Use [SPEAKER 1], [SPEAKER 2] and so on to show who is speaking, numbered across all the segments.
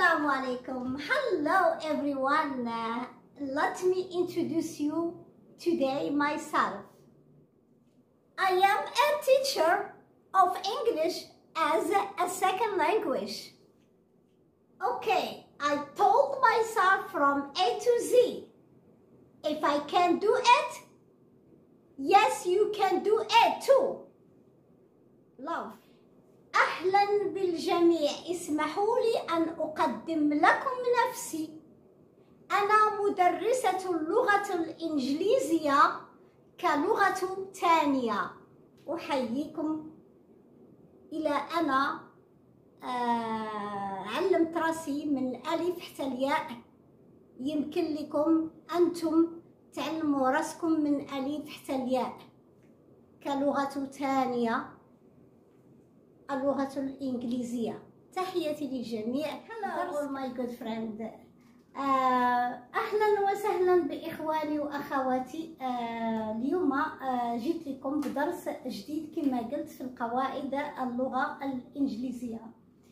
[SPEAKER 1] Assalamu alaikum. Hello everyone. Let me introduce you today myself. I am a teacher of English as a second language. Okay, I told myself from A to Z, if I can do it, yes, you can do it too. Love. أهلا بالجميع. اسمحوا لي أن أقدم لكم نفسي. أنا مدرسة اللغة الإنجليزية كلغة ثانية. أحييكم. إلى أنا علمت راسي من الألف حتى الياء. يمكن لكم أنتم تعلموا راسكم من ألف حتى الياء كلغة ثانية اللغة الإنجليزية. تحياتي للجميع. Hello all my good friend. أهلا وسهلا بإخواني وأخواتي. اليوم جيت لكم بدرس جديد كما قلت في القواعد اللغة الإنجليزية.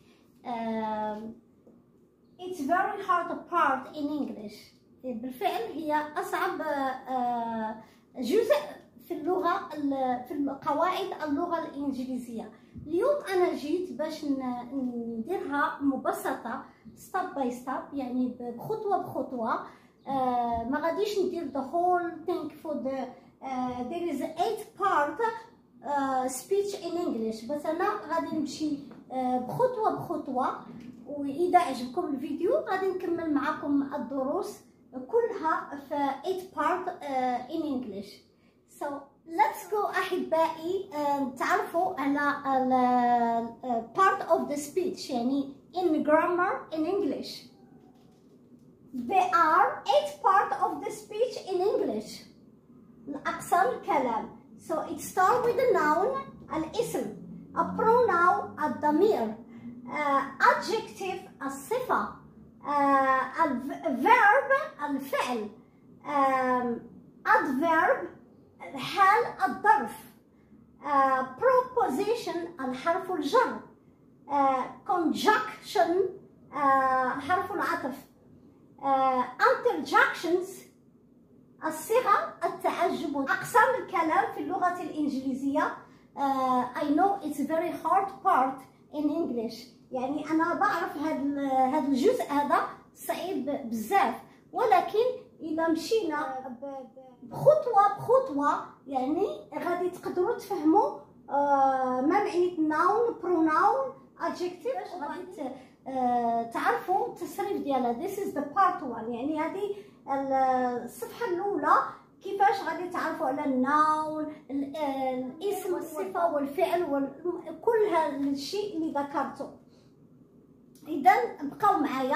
[SPEAKER 1] It's very hard part in English. بالفعل هي أصعب جزء في اللغة في قواعد اللغة الإنجليزية. اليوم أنا جيت باش نديرها مبسطة step by step، يعني بخطوة بخطوة. ما غاديش ندير the whole thing for the there is 8 part speech in English، بس أنا غادي نمشي بخطوة بخطوة. وإذا عجبكم الفيديو غادي نكمل معكم الدروس كلها في 8 part in English. So let's go أحبائي. تعرفوا على part of the speech، يعني in grammar in English. There are 8 part of the speech in English. أقسام الكلام. So it starts with the noun الاسم، a pronoun الضمير، adjective الصفة، verb الفعل، adverb حال الظرف، proposition الحرف الجر، conjunction حرف العطف، interjections الصيغة التعجب. أقسام الكلام في اللغة الإنجليزية. I know it's very hard part in English، يعني أنا بعرف هذا الجزء هذا صعيب بزاف، ولكن إذا مشينا بخطوة بخطوة يعني غادي تقدروا تفهموا ما معنى noun pronoun adjective، غادي تعرفوا التصريف ديالها. This is the part 1، يعني هذه الصفحة الأولى كيفاش غادي تعرفوا على الناون الاسم والصفة والفعل وكل هذا الشيء اللي ذكرته. إذا بقاو معايا.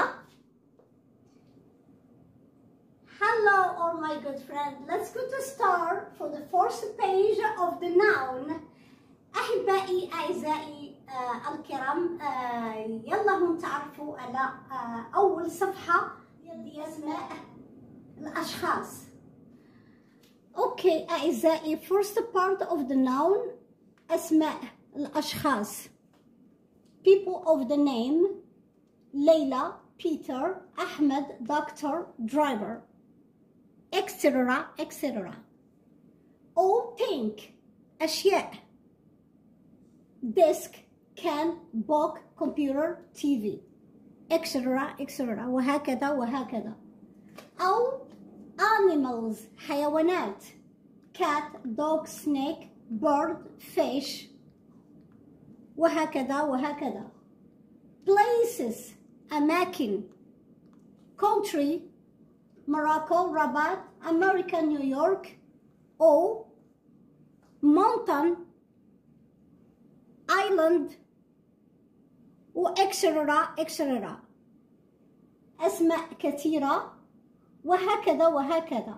[SPEAKER 1] Hello all my good friends. Let's go to start for the first page of the noun. أحبائي أعزائي الكرام، يلا هم تعرفوا على أول صفحة اللي أسماء الأشخاص. أوكي أعزائي، first part of the noun أسماء الأشخاص. People of the name: ليلى، Peter، أحمد، doctor، driver، etc etc. All think أشياء: desk، can، book، computer، TV، etc etc. وهكذا وهكذا. أو animals حيوانات: cat، dog، snake، bird، fish، وهكذا وهكذا. places أماكن: country Morocco، Rabat، America، New York، أو mountain island، etc etc. أسماء كثيرة وهكذا وهكذا.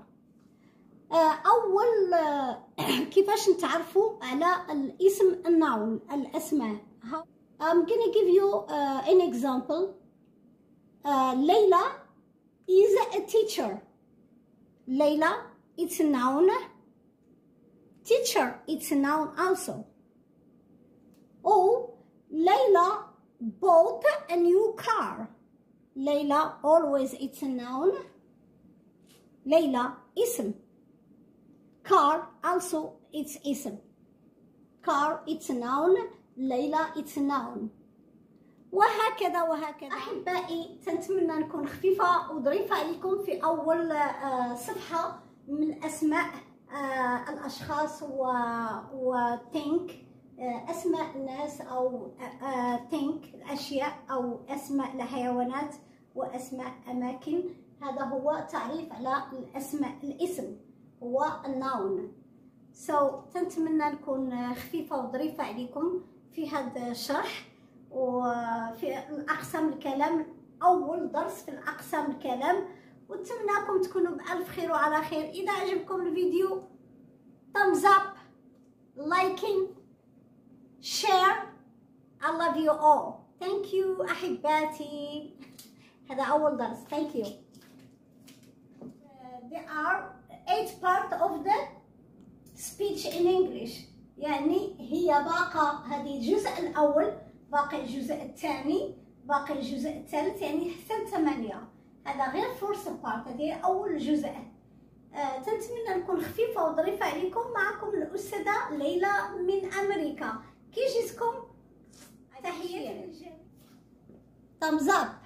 [SPEAKER 1] أول كيفاش نتعرفوا على الاسم الناون الأسماء. I'm gonna give you an example. Layla is a teacher. Layla, it's a noun. Teacher, it's a noun also. Oh, Layla bought a new car. ليلى always it's a noun. ليلى اسم. car also it's اسم. car it's a noun. ليلى it's a noun. وهكذا وهكذا. أحبائي تنتمنى نكون خفيفة وظريفة عليكم في أول صفحة من أسماء الأشخاص وتينك، أسماء الناس أو تينك الأشياء أو أسماء الحيوانات وأسماء أماكن. هذا هو تعريف على الأسماء. الاسم هو الناون. تنتمنى نكون خفيفة وظريفة عليكم في هذا الشرح وفي الأقسام الكلام، أول درس في الأقسام الكلام، ونتمنىكم تكونوا بألف خير وعلى خير. إذا عجبكم الفيديو thumbs up, liking, share. I love you all. Thank you أحباتي. هذا أول درس. Thank you. There are 8 parts of the speech in English. يعني هي باقة، هذه الجزء الأول، باقي الجزء الثاني، باقي الجزء الثالث، يعني حتى 8. هذا غير فورس بارت، هذه أول جزء. تنتمنى نكون خفيفة وظريفة عليكم. معكم الأستاذة ليلى من أمريكا. كي جيتكم تحياتي. thumbs up.